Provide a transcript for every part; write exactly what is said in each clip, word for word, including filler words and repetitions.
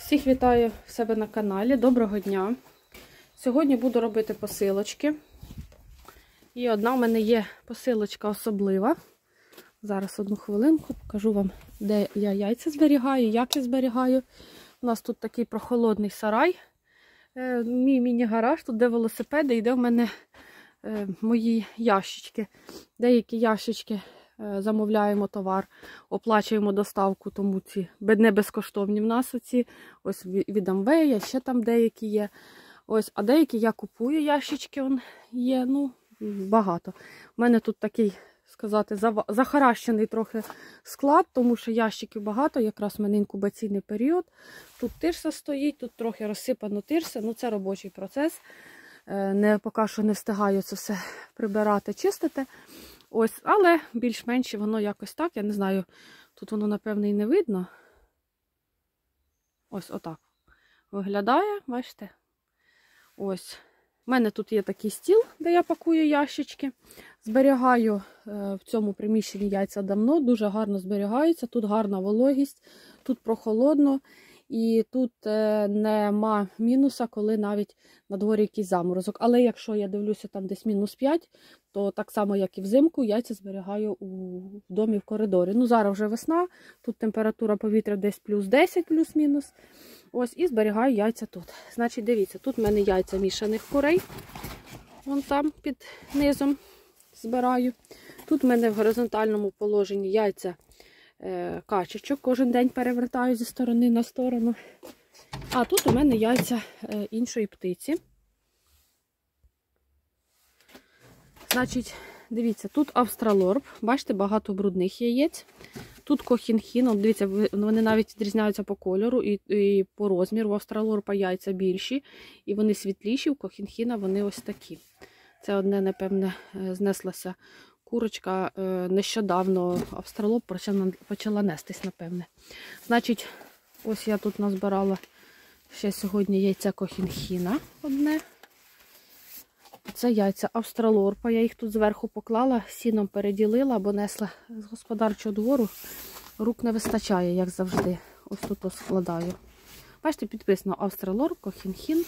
Всіх вітаю в себе на каналі. Доброго дня! Сьогодні буду робити посилочки. І одна в мене є посилочка особлива. Зараз одну хвилинку покажу вам, де я яйця зберігаю, як я зберігаю. У нас тут такий прохолодний сарай. Мій міні-гараж, тут де велосипеди і де в мене мої ящички. Деякі ящички замовляємо товар, оплачуємо доставку, тому ці не безкоштовні в нас оці. Ось від Амвея, ще там деякі є. Ось, а деякі я купую ящички, он є, ну, багато. У мене тут такий, сказати, захаращений трохи склад, тому що ящиків багато, якраз в мене інкубаційний період. Тут тирса стоїть, тут трохи розсипано тирса, ну це робочий процес. Не, поки що не встигаю це все прибирати, чистити. Ось, але більш-менш воно якось так, я не знаю, тут воно, напевно, і не видно. Ось отак виглядає, бачите? Ось. У мене тут є такий стіл, де я пакую ящички. Зберігаю в цьому приміщенні яйця давно, дуже гарно зберігаються, тут гарна вологість, тут прохолодно. І тут нема мінуса, коли навіть на дворі якийсь заморозок. Але якщо я дивлюся там десь мінус п'ять, то так само, як і взимку, яйця зберігаю у домі в коридорі. Ну, зараз вже весна, тут температура повітря десь плюс десять, плюс-мінус. Ось, і зберігаю яйця тут. Значить, дивіться, тут в мене яйця мішаних курей. Вон там під низом збираю. Тут в мене в горизонтальному положенні яйця качечок, кожен день перевертаю зі сторони на сторону. А тут у мене яйця іншої птиці. Значить, дивіться, тут австралорп, бачите, багато брудних яєць. Тут кохінхін, дивіться, вони навіть відрізняються по кольору і, і по розміру. У австралорпа яйця більші, і вони світліші, у кохінхіна вони ось такі. Це одне, напевне, знеслася курочка, нещодавно австралоп почала нестись, напевне. Значить, ось я тут назбирала ще сьогодні яйця кохінхіна одне. Це яйця австралорпа, я їх тут зверху поклала, сіном переділила, бо несла з господарчого двору. Рук не вистачає, як завжди. Ось тут складаю. Бачите, підписано австралорп, кохінхін.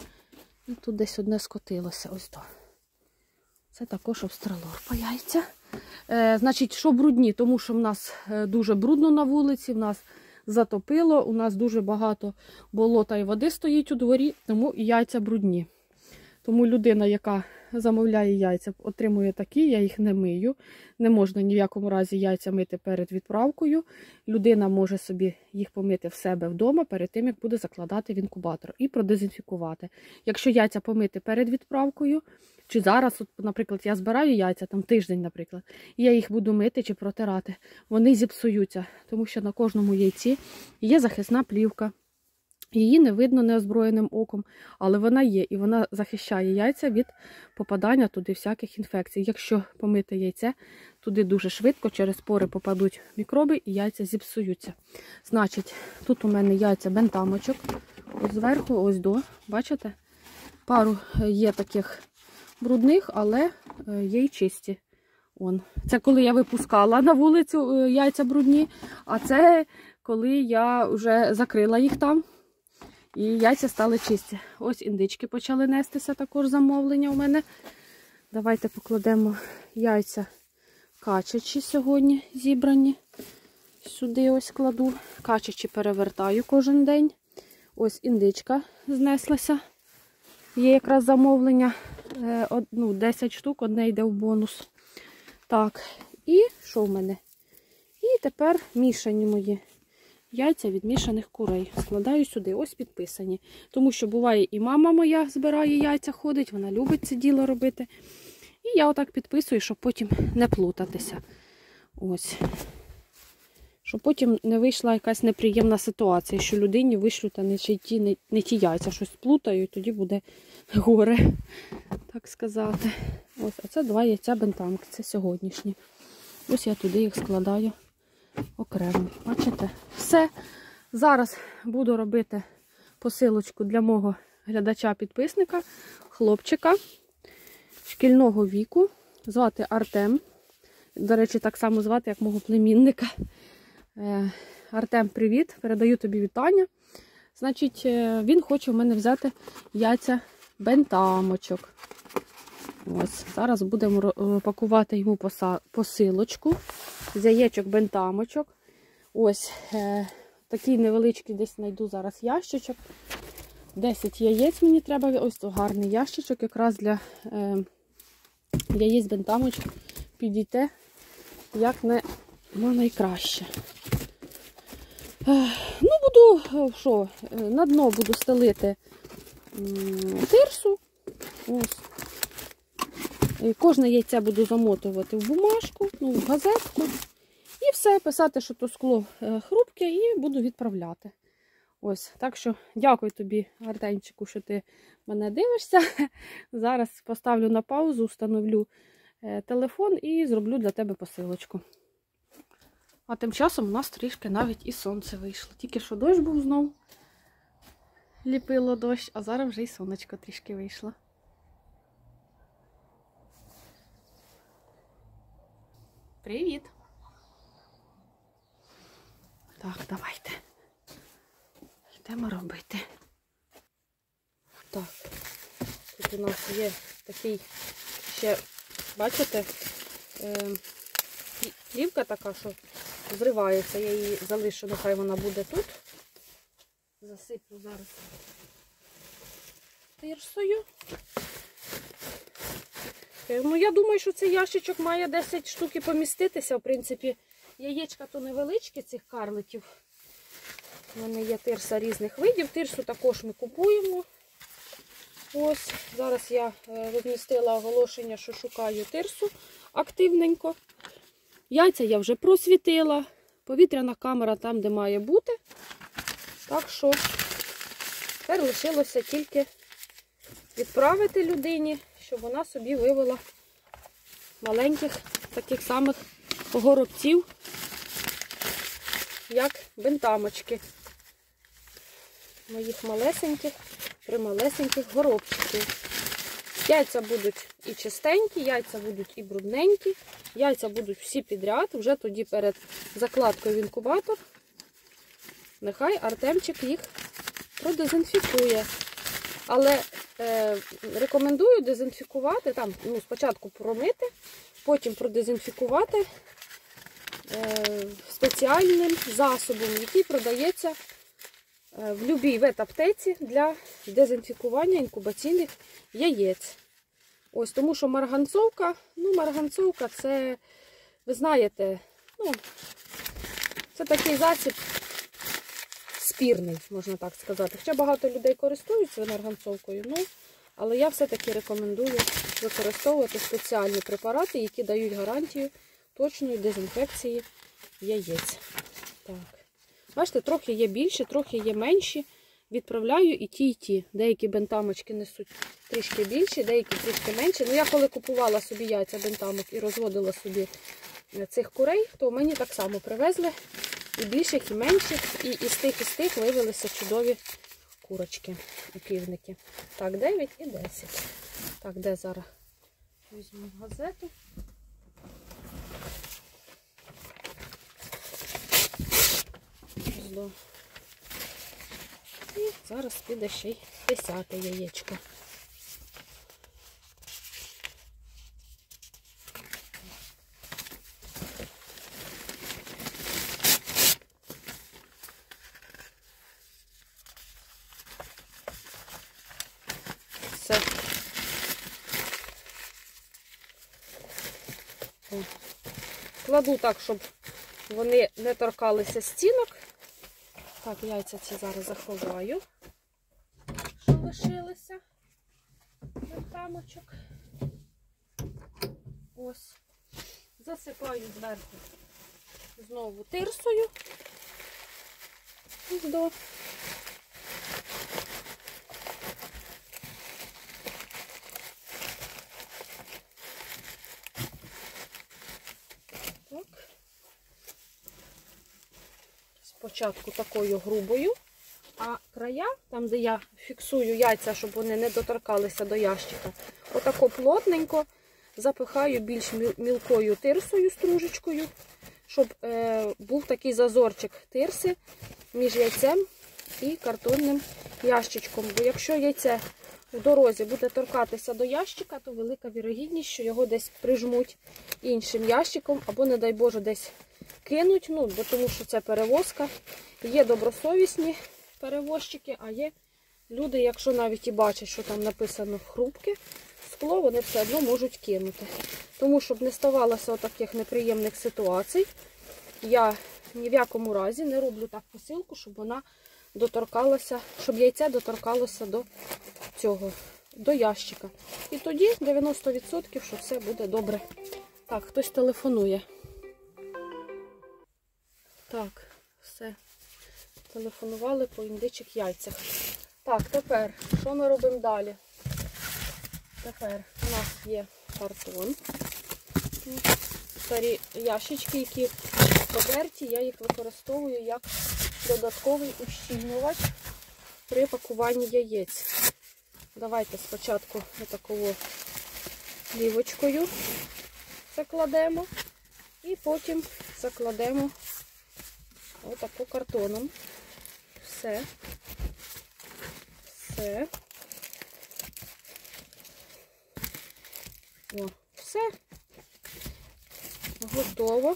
І тут десь одне скотилося, ось то. Це також австралорпа яйця. Е, значить, що брудні? Тому що в нас дуже брудно на вулиці, в нас затопило, у нас дуже багато болота і води стоїть у дворі, тому і яйця брудні. Тому людина, яка замовляє яйця, отримує такі, я їх не мию. Не можна ні в якому разі яйця мити перед відправкою. Людина може собі їх помити в себе вдома, перед тим, як буде закладати в інкубатор. І продезінфікувати. Якщо яйця помити перед відправкою, чи зараз, от, наприклад, я збираю яйця, там тиждень, наприклад, і я їх буду мити чи протирати, вони зіпсуються, тому що на кожному яйці є захисна плівка. Її не видно неозброєним оком, але вона є, і вона захищає яйця від попадання туди всяких інфекцій. Якщо помити яйце, туди дуже швидко через пори попадуть мікроби і яйця зіпсуються. Значить, тут у мене яйця бентамочок, ось зверху, ось до, бачите? Пару є таких брудних, але є й чисті. Он. Це коли я випускала на вулицю яйця брудні, а це коли я вже закрила їх там. І яйця стали чисті. Ось індички почали нестися, також замовлення у мене. Давайте покладемо яйця качачі сьогодні зібрані. Сюди ось кладу. Качачі перевертаю кожен день. Ось індичка знеслася. Є якраз замовлення. Ну, десять штук, одне йде в бонус. Так, і що в мене? І тепер мішані мої яйця від мішаних курей. Складаю сюди, ось підписані. Тому що буває і мама моя збирає яйця, ходить, вона любить це діло робити. І я отак підписую, щоб потім не плутатися. Ось. Щоб потім не вийшла якась неприємна ситуація, що людині вишлють не ті, не, не ті яйця, щось плутаю, і тоді буде горе, так сказати. Ось, а це два яйця бентамки, це сьогоднішні. Ось я туди їх складаю окремо. Бачите? Все. Зараз буду робити посилочку для мого глядача-підписника, хлопчика шкільного віку. Звати Артем. До речі, так само звати, як мого племінника. Артем, привіт! Передаю тобі вітання. Значить, він хоче в мене взяти яйця бентамочок. Ось, зараз будемо пакувати йому посилочку з яєчок бентамочок. Ось, е, такий невеличкий десь знайду зараз ящичок. десять яєць мені треба. Ось гарний ящичок якраз для е, яєць бентамочок підійде як не ну, найкраще. Е, ну, буду, що, на дно буду стелити м, тирсу. Ось. І кожне яйце буду замотувати в бумажку, ну, в газетку. І все, писати, що то скло хрупке, і буду відправляти. Ось, так що дякую тобі, Артемчику, що ти мене дивишся. Зараз поставлю на паузу, встановлю телефон і зроблю для тебе посилочку. А тим часом у нас трішки навіть і сонце вийшло. Тільки що дощ був знов, ліпило дощ, а зараз вже і сонечко трішки вийшло. Привіт! Так, давайте. Йдемо робити. Так, тут у нас є такий ще, бачите, плівка така, що зривається. Я її залишу, нехай вона буде тут. Засиплю зараз тирсою. Ну, я думаю, що цей ящичок має десять штук поміститися. В принципі, яєчка то невеличкі цих карликів. У мене є тирса різних видів. Тирсу також ми купуємо. Ось, зараз я розмістила оголошення, що шукаю тирсу активненько. Яйця я вже просвітила. Повітряна камера там, де має бути. Так що тепер лишилося тільки відправити людині, щоб вона собі вивела маленьких таких самих горобців, як бентамочки. Моїх малесеньких, прималесеньких горобчиків. Яйця будуть і чистенькі, яйця будуть і брудненькі, яйця будуть всі підряд. Вже тоді перед закладкою в інкубатор нехай Артемчик їх продезінфікує. Але е, рекомендую дезінфікувати, там, ну, спочатку промити, потім продезінфікувати е, спеціальним засобом, який продається е, в будь-якій ветаптеці для дезінфікування інкубаційних яєць. Ось, тому що марганцовка, ну, марганцовка це, ви знаєте, ну, це такий засіб спірний, можна так сказати. Хоча багато людей користуються марганцовкою, ну, але я все-таки рекомендую використовувати спеціальні препарати, які дають гарантію точної дезінфекції яєць. Так. Бачите, трохи є більші, трохи є менші. Відправляю і ті, і ті. Деякі бентамочки несуть трішки більші, деякі трішки менші. Ну, я коли купувала собі яйця бентамок і розводила собі цих курей, то мені так само привезли і більших, і менших, і із тих, і з тих виявилися чудові курочки, півники. Так, дев'ять і десять. Так, де зараз? Візьму газету. І зараз піде ще й десяте яєчко. Все. Кладу так, щоб вони не торкалися стінок. Так, яйця ці зараз заховаю, що лишилося бентамочок. Ось. Засипаю зверху знову тирсою. Ось до. Так. Спочатку такою грубою, а края, там де я фіксую яйця, щоб вони не доторкалися до ящика, отако плотненько запихаю більш мілкою тирсою, стружечкою, щоб е, був такий зазорчик тирси між яйцем і картонним ящичком. Бо якщо яйце в дорозі буде торкатися до ящика, то велика вірогідність, що його десь прижмуть іншим ящиком, або, не дай Боже, десь кинуть, ну, бо тому що це перевозка. Є добросовісні перевозчики, а є люди, якщо навіть і бачать, що там написано хрупке скло, вони все одно можуть кинути. Тому, щоб не ставалося таких неприємних ситуацій, я ні в якому разі не роблю так посилку, щоб вона доторкалася, щоб яйце доторкалося до цього, до ящика. І тоді дев'яносто відсотків, що все буде добре. Так, хтось телефонує. Так, все. Телефонували по індичих яйцях. Так, тепер, що ми робимо далі? Тепер у нас є картон. Старі ящички, які подерті, я їх використовую як додатковий ущільнювач при пакуванні яєць. Давайте спочатку отакою плівочкою закладемо і потім закладемо отаку картоном. Все. Все. О, все. Готово.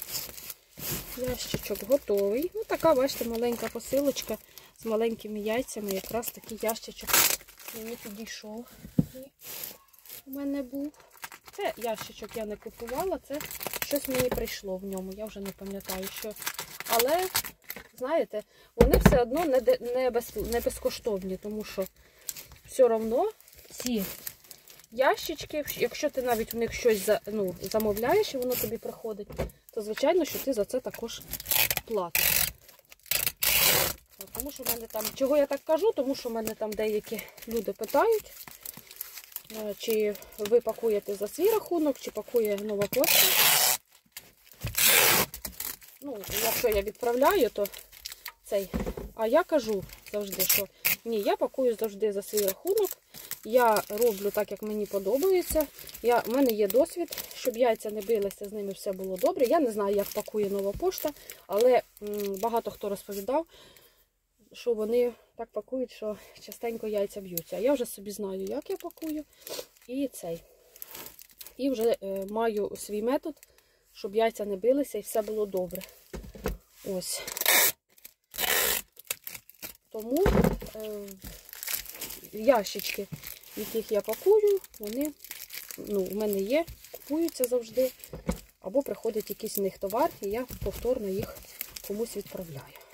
Ящичок готовий. Ну, така, бачите, маленька посилочка з маленькими яйцями. Якраз такий ящичок мені підійшов. І у мене був. Це ящичок я не купувала, це щось мені прийшло в ньому. Я вже не пам'ятаю, що. Але, знаєте, вони все одно не, не, без, не безкоштовні, тому що все одно ці ящички, якщо ти навіть в них щось за, ну, замовляєш і воно тобі приходить, то звичайно, що ти за це також платиш. Тому що в мене там, чого я так кажу, тому що в мене там деякі люди питають, чи ви пакуєте за свій рахунок, чи пакує Нова Пошта. Ну, якщо я відправляю, то цей. А я кажу завжди, що ні, я пакую завжди за свій рахунок. Я роблю так, як мені подобається. Я, в мене є досвід, щоб яйця не билися, з ними все було добре. Я не знаю, як пакує Нова Пошта, але м, багато хто розповідав, що вони так пакують, що частенько яйця б'ються. А я вже собі знаю, як я пакую. І цей. І вже е, маю свій метод, щоб яйця не билися і все було добре. Ось. Тому е, ящички, в яких я пакую, вони, ну, в мене є, купуються завжди, або приходить якийсь в них товар, і я повторно їх комусь відправляю.